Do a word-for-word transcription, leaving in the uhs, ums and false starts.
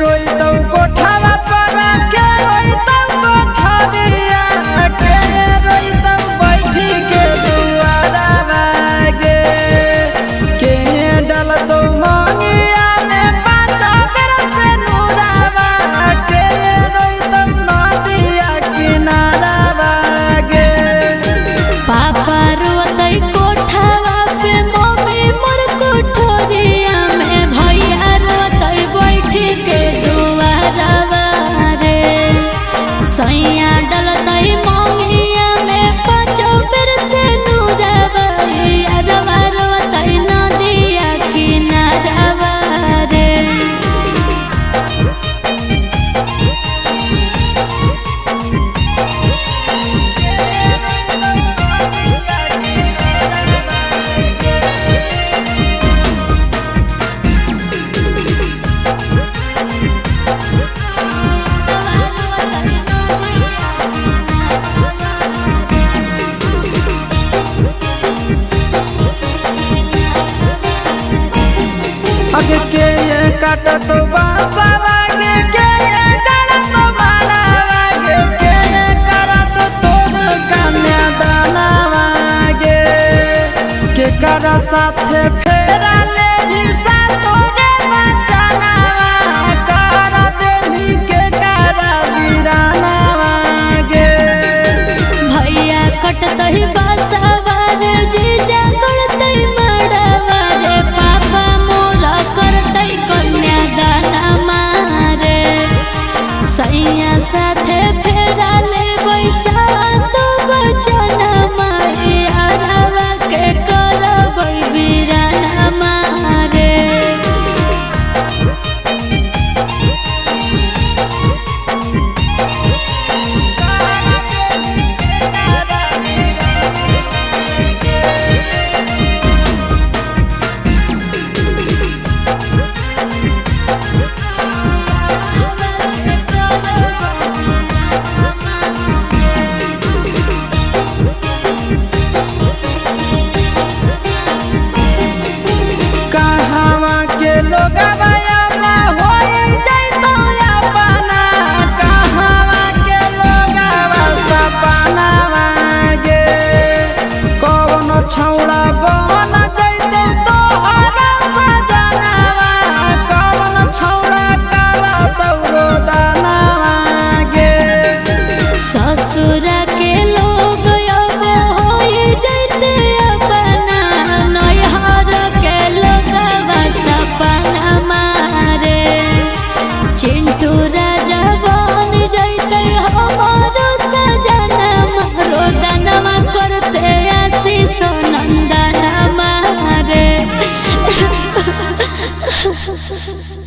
रोई तो कोठावा पर के रोई तो कोठरिया के रोई तो बैठी के दुआरा बागे के डल तो मंगिया में पाँच बेर से नूरावा के रोई तो नदिया किनारा बागे पापा रोतई कोठावा पे मम्मी मोर कोठरिया में भैया रोतई बैठी के दुआरवा रे सैया डलतई मंगिया में पाँच बेर से नूरावा यारवा रोतई नदिया किनारवा रे आगे के ये काटा तो बासा वागे के ये करा तो मारा वागे के ये करा तो तोर कन्या दाना वागे के करा साथे फेरा ले भी सा तोरे बचाना वा करा देवी के करा वीराना वागे भैया कटतई बासावा रे जीजा गड़तई मड़वा रे पापा मोरा करतई कन्या दाना मारे सैया साथे फेरा ले बैसा तो बचना माई आरवा के करबई वीराना मारे कहावा के लोगवा अपना होई जइतो अपना कहावा के लोगवा सपना वागे कौन छौड़ा बन जइतो तोहर सजनवा कौन छौड़ा काला तौरो दाना वागे ससुरा के लोग अब होई जइते अपना नैहर के लोगवा सपना मारे चिंटू राजा बन जइते हमर सजना मारो दानवा करते आशीष नंदना मारे